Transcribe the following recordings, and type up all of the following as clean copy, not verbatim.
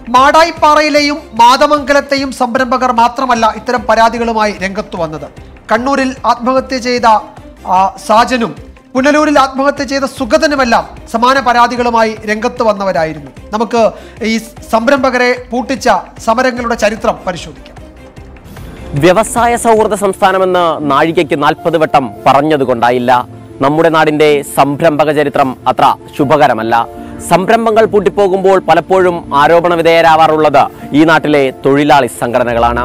മാടായിപ്പാറയിലെയും മാതമംഗലത്തെയും സംരംഭകർ മാത്രമല്ല ഇത്തരം പരാതികളുമായി രംഗത്തു വന്നത്. കണ്ണൂരിൽ ആത്മഹത്യ ചെയ്ത സാജനും പുനലൂരിൽ ആത്മഹത്യ ചെയ്ത സുഗതനുമെല്ലാം സമാന പരാതികളുമായി രംഗത്ത് വന്നവരായിരുന്നു. നമുക്ക് ഈ സംരംഭകരെ പൂട്ടിച്ച സമരങ്ങളുടെ ചരിത്രം പരിശോധിക്കാം. വ്യവസായ സൗഹൃദ സംസ്ഥാനമെന്ന് നാഴികയ്ക്ക് 40 വട്ടം പറഞ്ഞതുകൊണ്ടായില്ല. നമ്മുടെ നാടിന്റെ സംരംഭക ചരിത്രം അത്ര ശുഭകരമല്ല. സംരംഭങ്ങൾ പൂട്ടിപ്പോകുമ്പോൾ പലപ്പോഴും ആരോപണ വിധേയരാവാറുള്ളത് ഈ നാട്ടിലെ തൊഴിലാളി സംഘടനകളാണ്.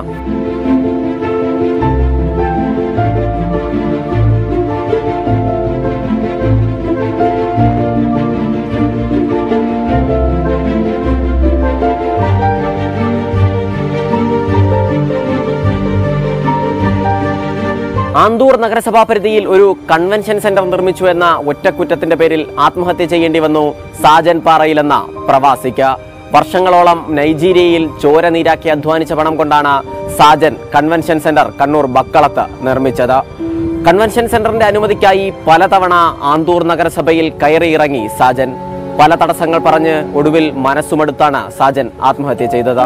ആന്തൂർ നഗരസഭാ പരിധിയിൽ ഒരു കൺവെൻഷൻ സെന്റർ നിർമ്മിച്ചു എന്ന ഒറ്റക്കുറ്റത്തിന്റെ പേരിൽ ആത്മഹത്യ ചെയ്യേണ്ടി വന്നു സാജൻ പാറയിൽ എന്ന പ്രവാസിക്ക്. വർഷങ്ങളോളം നൈജീരിയയിൽ ചോര നീരാക്കി അധ്വാനിച്ച പണം കൊണ്ടാണ് സാജൻ കൺവെൻഷൻ സെന്റർ കണ്ണൂർ ബക്കളത്ത് നിർമ്മിച്ചത്. കൺവെൻഷൻ സെന്ററിന്റെ അനുമതിക്കായി പലതവണ ആന്തൂർ നഗരസഭയിൽ കയറിയിറങ്ങി സാജൻ. പല തടസ്സങ്ങൾ പറഞ്ഞ് ഒടുവിൽ മനസ്സുമടുത്താണ് സാജൻ ആത്മഹത്യ ചെയ്തത്.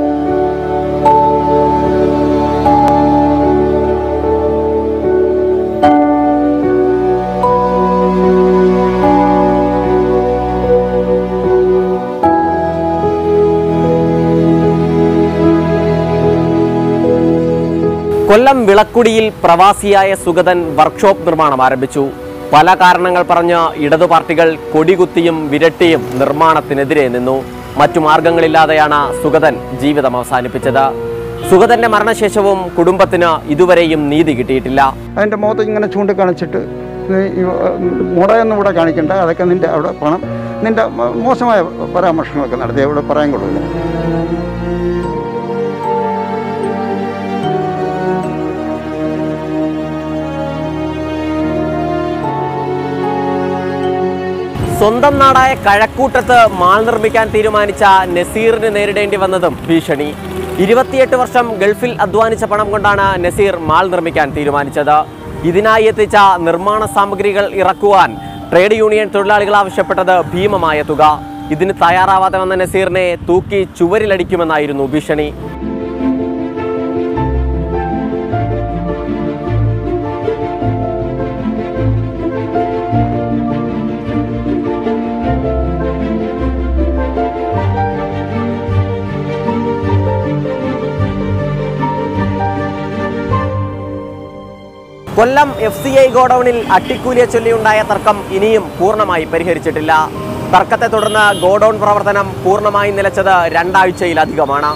കൊല്ലം വിളക്കുടിയിൽ പ്രവാസിയായ സുഗതൻ വർക്ക്ഷോപ്പ് നിർമ്മാണം ആരംഭിച്ചു. പല കാരണങ്ങൾ പറഞ്ഞ് ഇടതു പാർട്ടികൾ കൊടികുത്തിയും വിരട്ടിയും നിർമ്മാണത്തിനെതിരെ നിന്നു. മറ്റു മാർഗങ്ങളില്ലാതെയാണ് സുഗതൻ ജീവിതം അവസാനിപ്പിച്ചത്. സുഗതന്റെ മരണശേഷവും കുടുംബത്തിന് ഇതുവരെയും നീതി കിട്ടിയിട്ടില്ല. അതിൻ്റെ മുഖത്ത് ഇങ്ങനെ ചൂണ്ടിക്കാണിച്ചിട്ട് മുടയൊന്നും ഇവിടെ കാണിക്കണ്ട, അതൊക്കെ നിന്റെ അവിടെ പണം, നിന്റെ മോശമായ പരാമർശങ്ങളൊക്കെ നടത്തി അവിടെ പറയാൻ കൊള്ളില്ല. സ്വന്തം നാടായ കഴക്കൂട്ടത്ത് മാൾ നിർമ്മിക്കാൻ തീരുമാനിച്ച നസീറിന് നേരിടേണ്ടി വന്നതും ഭീഷണി. 28 വർഷം ഗൾഫിൽ അധ്വാനിച്ച പണം കൊണ്ടാണ് നസീർ മാൾ നിർമ്മിക്കാൻ തീരുമാനിച്ചത്. ഇതിനായി എത്തിച്ച നിർമ്മാണ സാമഗ്രികൾ ഇറക്കുവാൻ ട്രേഡ് യൂണിയൻ തൊഴിലാളികൾ ആവശ്യപ്പെട്ടത് ഭീമമായ തുക. ഇതിന് തയ്യാറാവാതെ വന്ന നസീറിനെ തൂക്കി ചുവരിലടിക്കുമെന്നായിരുന്നു ഭീഷണി. കൊല്ലം FCI ഗോഡൌണിൽ അട്ടിക്കൂലിയെ ചൊല്ലിയുണ്ടായ തർക്കം ഇനിയും പൂർണ്ണമായി പരിഹരിച്ചിട്ടില്ല. തർക്കത്തെ തുടർന്ന് ഗോഡൌൺ പ്രവർത്തനം പൂർണ്ണമായി നിലച്ചത് 2 ആഴ്ചയിലധികമാണ്.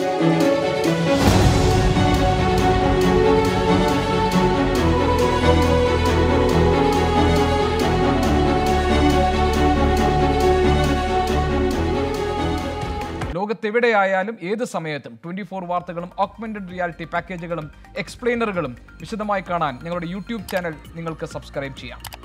ലോകത്തെവിടെയായാലും ഏത് സമയത്തും 24 വാർത്തകളും ഓഗ്മെന്റഡ് റിയാലിറ്റി പാക്കേജുകളും എക്സ്പ്ലെയിനറുകളും വിശദമായി കാണാൻ ഞങ്ങളുടെ യൂട്യൂബ് ചാനൽ നിങ്ങൾക്ക് സബ്സ്ക്രൈബ് ചെയ്യാം.